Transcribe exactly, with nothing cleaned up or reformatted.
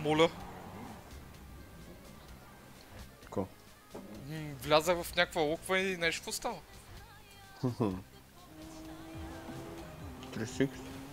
Моля. Тако. М, Влязах в някаква луква и нещо какво става. три шест.